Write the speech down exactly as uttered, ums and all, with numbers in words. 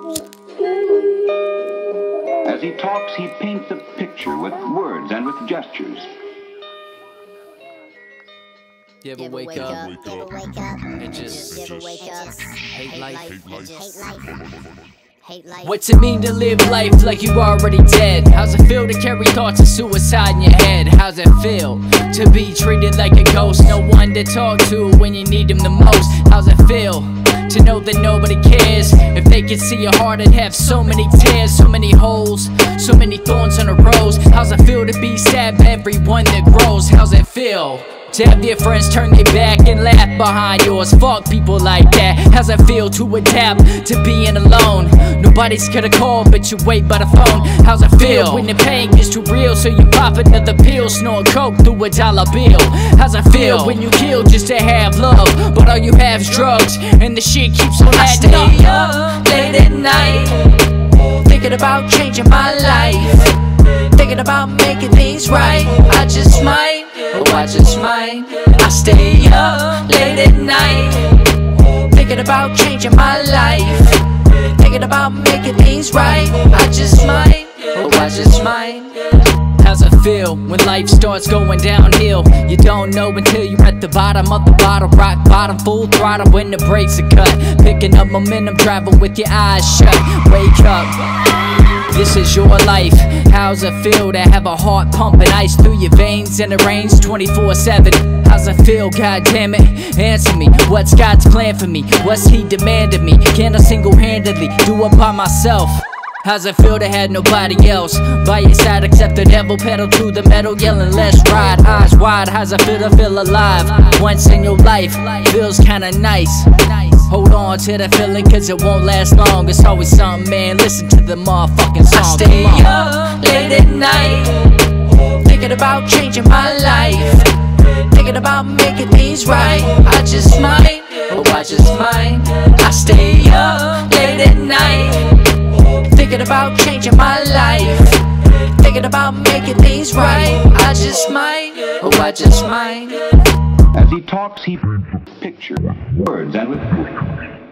As he talks, he paints a picture with words and with gestures. You ever wake, wake up, up, ever wake up and just, just ever wake up, hate life, hate life, hate life, hate life. What's it mean to live life like you already dead? How's it feel to carry thoughts of suicide in your head? How's it feel to be treated like a ghost? No one to talk to when you need them the most. How's it feel to know that nobody cares? If they could see your heart, it'd have so many tears, so many holes, so many thorns on the rose. How's it feel to be sad by everyone that grows? How's it feel to have your friends turn their back and laugh behind yours? Fuck people like that. How's it feel to adapt to being alone? Nobody's gonna call but you wait by the phone. How's it feel when the pain gets too real, so you pop another pill, snort coke through a dollar bill? How's it feel when you kill just to have love, but all you have is drugs and the shit keeps on adding up? I stay up late at night, thinking about changing my life, thinking about making things right. I just might, oh I just might. I stay up late at night, thinking about changing my life, thinking about making things right. I just might, oh I just might. How's it feel when life starts going downhill? You don't know until you're at the bottom of the bottle. Rock bottom, full throttle when the brakes are cut. Picking up momentum, driving with your eyes shut. Wake up, this is your life. How's it feel to have a heart pumping ice through your veins and it rains twenty-four seven? How's it feel, goddammit? Answer me, what's God's plan for me? What's he demanding me? Can I single-handedly do it by myself? How's it feel to have nobody else by your side except the devil? Pedal to the metal, yelling let's ride. Eyes wide, how's it feel to feel alive? Once in your life, feels kinda nice. Hold on to that feeling cause it won't last long. It's always something, man, listen to the motherfucking song. I stay up late at night, thinking about changing my life, thinking about making things right. I just might, oh I just might. I stay up late at night, thinking about changing my life, thinking about making things right. I just might, oh I just might. As he talks, he paints a picture with words and with